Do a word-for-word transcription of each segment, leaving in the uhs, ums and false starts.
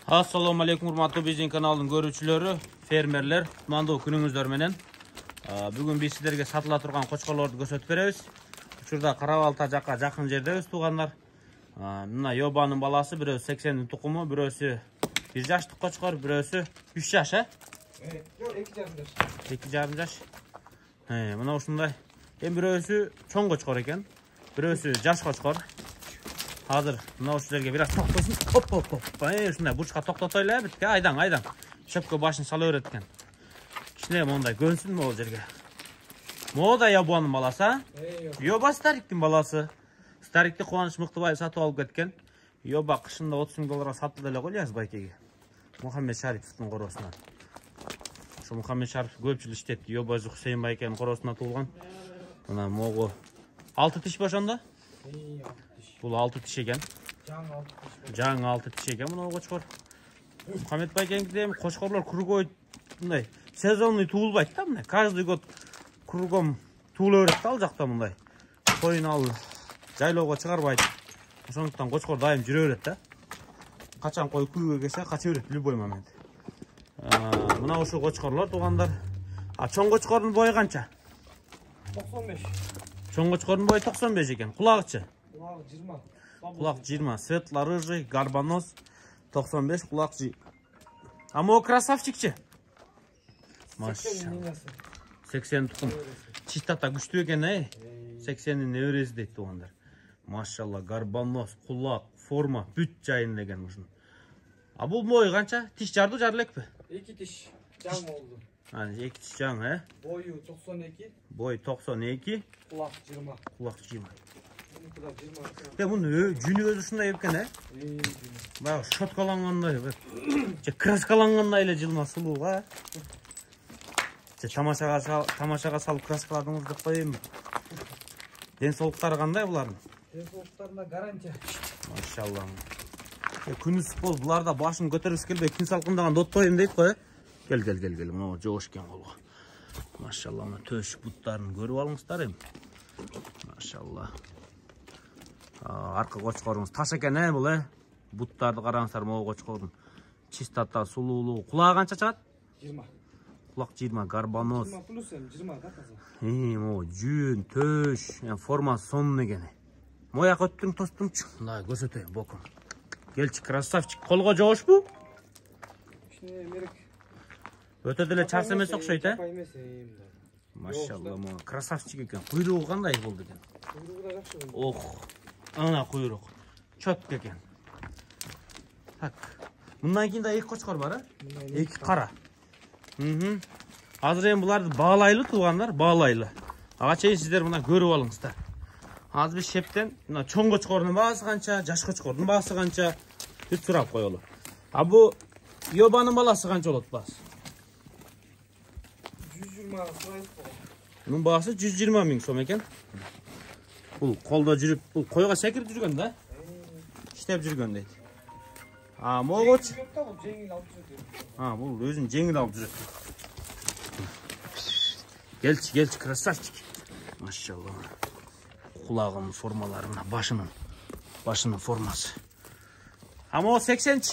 Assalamu alaikum урматтуу биздин каналдын көрүүчүлөрү, фермерлер, кутмандуу күнүңүздөр менен. Бүгүн биз сиздерге сатыла турган кочкорлорду көрсөтүп беребиз. Учурда Карабалта жакка жакын жердебиз туугандар. Мына Йобанын баласы, бирөөсү сексендин тукуму, бирөөсү бир жаштык кочкор, бирөөсү үч жаш, э? Жок, эки жарым жаш. эки жарым жаш. Э, мына ушундай. Эми бирөөсү чоң кочкор экен, бирөөсү жаш кочкор. Hazır. Mına o sizlerge biraz toktosun. Hop hop hop. Ay şunday burçka toktotayla bitke. Aydan aydan. Şöpke başını salı öğretken. Kişine monday gönsün mü o жерге? Mo da Yobanın balası ha? Yoba Starik'tin balası. Starik'te Kuvanish Mıktıbay satıp alıp ketken. Yoba kışında otuz bin dolara sattı da koy yaz baykege. Muhammed Şaripov'un korosundan. Şu Muhammed Şaripov köpçül işletdi. Yoba Hüseyin Bayken'in korosuna tuğulgan. Buna moğu altı tiş başında. Бұл алты тиш екен. Жаң алты тиш екен мына кочкор. Мұхаммед байкенде кочкорлор кругой мындай сезонный туылбайт да мына. Каждый год кругом туылып берет ал жакта мындай. Койун ал жайлоого чыгарбайт. Ошондуктан кочкор дайым жүрө берет да. Качан кой күйгө келсе кача берет любой момент. Мына ушул кочкорлор туугандар. А чоң кочкордун бою канча? токсон беш. Чоң кочкордун бою токсон беш экен. Кулагычы? Кулак жыйырма. Кулак жыйырма. Светло рыжий, горбонос токсон беш, кулак жыйырма. А мо красавчикчи? Машалла. сексен тукум. Чистата күчтүү экен, эй. сексендин неберesi дейт туугандар. Машалла, горбонос, кулак, форма бүт жайын деген ушун. А бул бою канча? Тиш жарды жары элекпи? эки тиш жаң болду. А, эки тиш жаң, э? Бою токсон эки. Бой токсон эки. Кулак жыйырма. Кулак жыйырма. Ya bunu cünü özü şunday eкен, he? Bak şotkалангандай, же краскалангандай эле жылма сулууга. Же тамашага тамашага салып краскаладыңыз деп коеюн. Ден соолуктары кандай булардын? Ден соолуктарына гарантия. Машалла. Күнү спол буларда башын көтөрүс келбей күн салкындаган дотпойм дейт го, э? Кел кел кел кел. Мына жоош экен колго. Машалла, мына төш буттарын көрүп алыңыздар эми. Машалла. Аркы кочкорубуз таш экен, э, бул, э? Буттарды караңыздар, могу кочкордун. Чистота, сулуулугу. Кулагы канча чыгат? жыйырма. Кулак жыйырма, горбонос. жыйырма плюс эми жыйырма да таза. Э, могу жүн, төш, формасы сонун экен. Мояк өттүң, тостуңчу. Мындай көрсөтөйүн бокун. Келчи, красавчик. Колго жоошпу? Кичине мерек. Өтө деле чарс эмес окшойт, э? Эмес, эми. Машалла, могу красавчик экен. Куйругу кандай болду экен? Куйругу да жакшы болду. Ох. Ана куйрук. Чөт экен. Так. Мындан кийин да эки кочкор бар, э? Эки кара. Мм. Азыр эми буларды баалайлы туугандар, баалайлы. Ага чейин сиздер мына көрүп алыңыздар. Азыр биз шептен мына чоң кочкордун баасы канча, жаш кочкордун баасы канча бүт сурап коелу. А бу Йобанын баласы канча болот баасы? жүз жыйырма сурайт го. Мунун баасы жүз жыйырма миң сом экен. Бул колдо жүрүп, бул койго секирип жүргөн да. Иштеп жүргөн дейт. А, могочу. Жеңил алып жүрөт. А, бул өзүн жеңил алып жүрөт. Келчи, келчи, красавчик. Машалла. Кулагынын формаларына, башынын, башынын формасы. А могу сексенчи?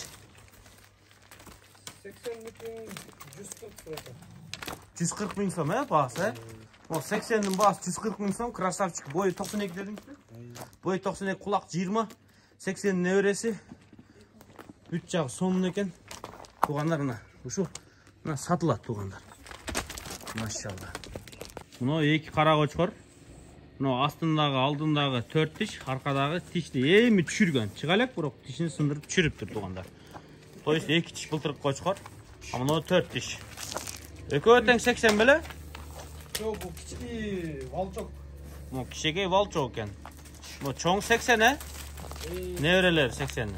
сексен миң жүз кырк сурайт. жүз кырк миң сом, э, баасы, э? О, сексендин баасы жүз кырк миң сом, красавчик. Бою токсон эки дедиңизби? Бою токсон эки, кулак жыйырма, сексендин небереси. Бүт жагы сонун экен. Туугандар мына, ушул мына сатылат туугандар. Машалла. Мына эки кара кочкор. Мына астындагы, алдындагы төрт тиш, аркадагы тишти эми түшүргөн. Чыга элек, бирок тишин сындырып түшүрүптүр туугандар. То есть эки тиш былтыркы кочкор, а мына төрт тиш. Экөө тең сексен беле? Жок, бул кичи валчок. Мо кичиге валчок экен. Мо чоң сексен, э? Неберелер сексен.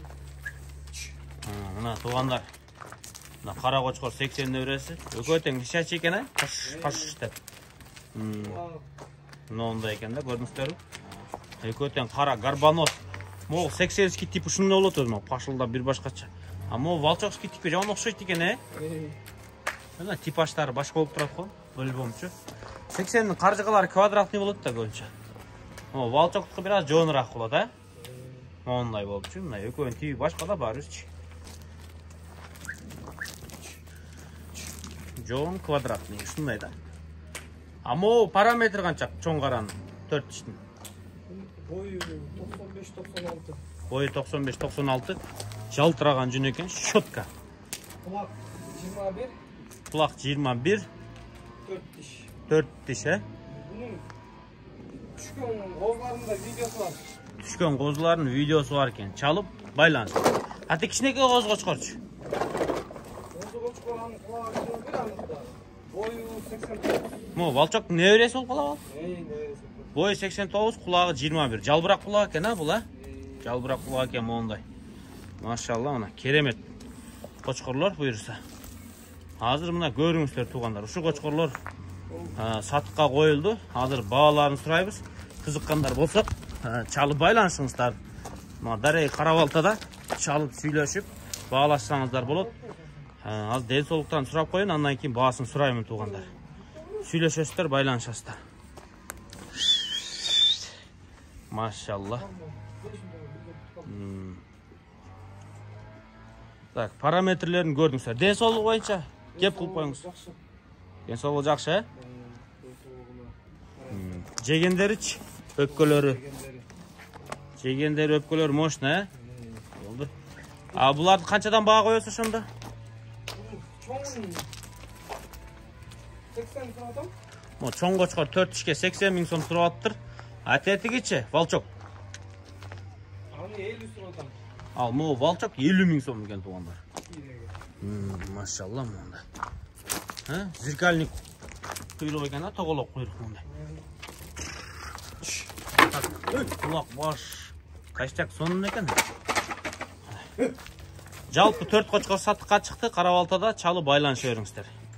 Мына туугандар. Мына кара кочкор сексен небереси. Экөө тең кичи экен, э? Каш, каш деп. Мындай экен да, көрдүңүздөрбү? Экөө тең кара горбонос. Могу сексенский тип ушундай болот өзү, пашылдап бир башкача. А могу валчокский типке жаман окшойт экен, э? Мына типаждары башка болуп турат го, по-любомчу. сексендин каржыгалары квадратный болот да көбүнчө. О, валчоктуку бир аз жоонураак болот, э? Мондай болупчу, мына экөөнүн тиби башка да бар өзчү. жоон квадратный ушундай да. А могу параметр канча чоң каранын төрт тиштин? Boyu doksan beş doksan altı. Boyu doksan beş doksan altı. Жалтыраган жүн экен, щетка. Kulak yirmi bir. Kulak yirmi bir. dört diş. dört diş he. Bunun düşkün kozlarında videosu var. Түшкөн козулардын видеосу бар экен. Чалып байланыш. Аты кичинекей козго чыкарчу. Kozu koçkoranın kulağı yirmi bir anlıkta. Boyu seksen dokuz. Мо балчоктун небереси болуп калабы? Ey neresi? Boyu seksen dokuz, kuлагы жыйырма бир. Жалбырак кулак экен, а бул а? Жалбырак кулак экен моундай. Машалла, мына керемет кочкорлор буйруса. Азыр мына көрүңүздөр туугандар. Ушу кочкорлор сатыкка коюлду. Азыр бааларын сурайбыз. Кызыккандар болсо, чалып байланышыңыздар. Мына Дарей Карабалтада чалып сүйлөшүп баалашсаңыздар болот. Азыр ден соолуктан сурап коюн, андан кийин баасын сураймын туугандар. Сүйлөшөсүздөр, байланышасыздар. Машалла. Так, параметрлерин көрдүңүздөр. Ден соолугу боюнча кеп кылып коюңуз. Ден соолугу жакшы, э? Жегендеричи, өпкөлөрү. Жегендери, өпкөлөрү мощно, э? Болду. А буларды канчадан баа коесуз ошондо? Çoğun seksen liradan. Мо чоң кочкор төрт тишке сексен миң сом туруп атыптыр. А тетигичи волчок. Аны elli liradan. Ал могу волчок элүү миң сом экен туугандар. Машалла мондай. Ха? Зеркальник куйрук экен, а тоголок куйрук мондай. Кулак баш. Каштак сонун экен. Жалпы төрт кочкор сатыкка чыкты. Карабалтада чалып байланыша бериңиздер.